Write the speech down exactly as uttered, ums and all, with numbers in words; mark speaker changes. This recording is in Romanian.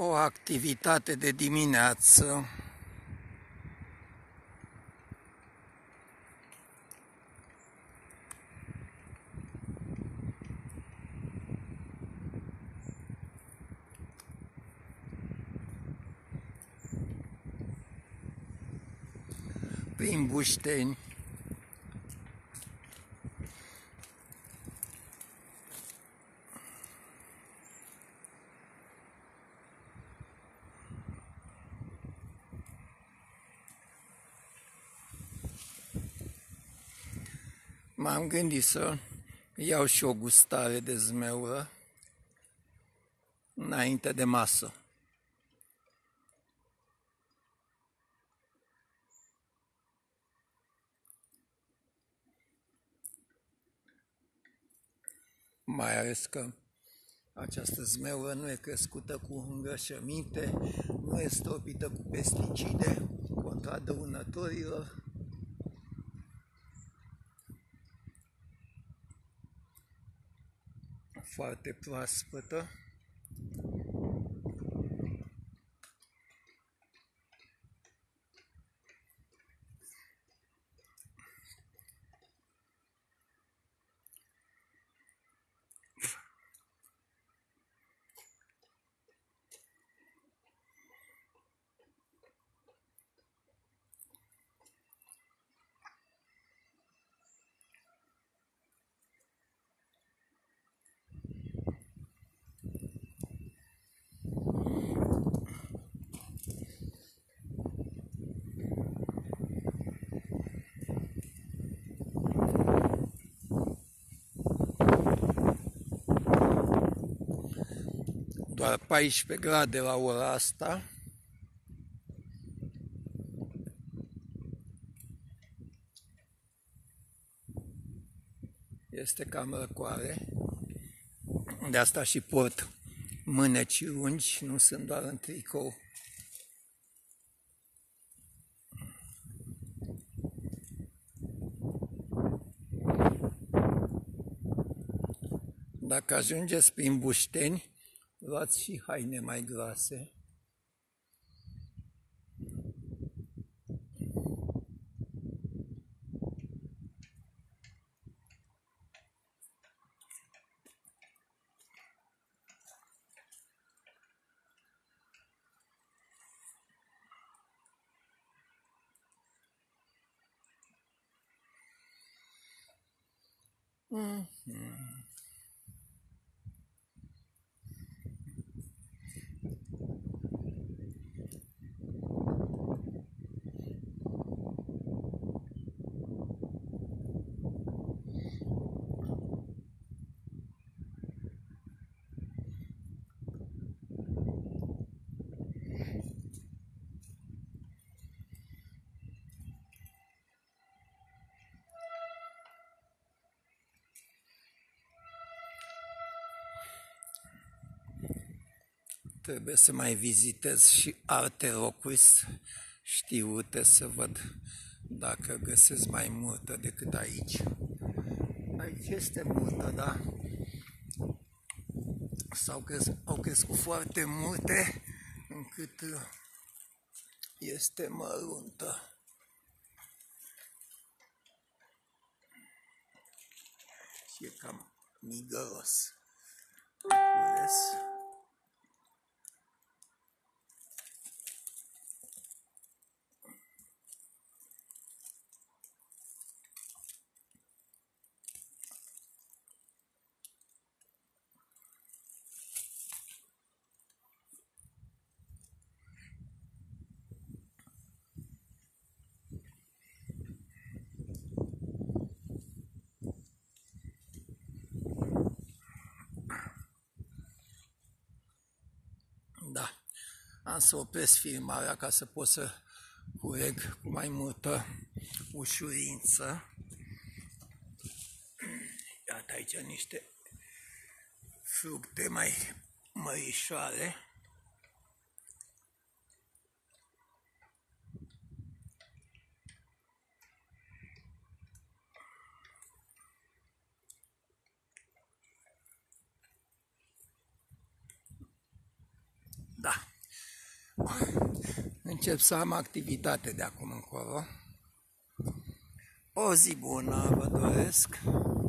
Speaker 1: O activitate de dimineață. Prin Bușteni. M-am gândit să iau și o gustare de zmeură înainte de masă. Mai ales că această zmeură nu e crescută cu îngrășăminte, nu e stropită cu pesticide contra dăunătorilor. Foarte proaspătă. Doar paisprezece grade la ora asta. Este cam răcoare. De asta și port mâneci lungi, nu sunt doar în tricou. Dacă ajungeți prin Bușteni, luați și haine mai groase. Mm-hmm. Trebuie să mai vizitez și alte locuri știute, să văd dacă găsesc mai multă decât aici. Aici este multă, da? S-au cres- au crescut foarte multe încât este măruntă. Și e cam migăros. Cules. Da, am să opresc filmarea ca să pot să culeg cu mai multă ușurință. Iată aici niște fructe mai mărișoare. Da. încep să am activitate de acum încolo. O zi bună vă doresc.